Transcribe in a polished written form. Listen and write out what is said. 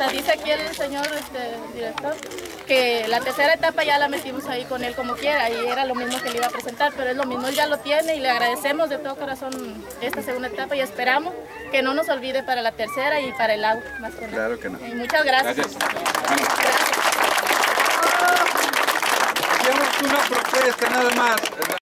hasta dice aquí el señor director que la tercera etapa ya la metimos ahí con él como quiera y era lo mismo que le iba a presentar, pero es lo mismo, él ya lo tiene y le agradecemos de todo corazón esta segunda etapa y esperamos que no nos olvide para la tercera y para el agua, más que nada. Claro que no. Y muchas gracias. Gracias. Gracias. Hacíamos una propuesta nada más.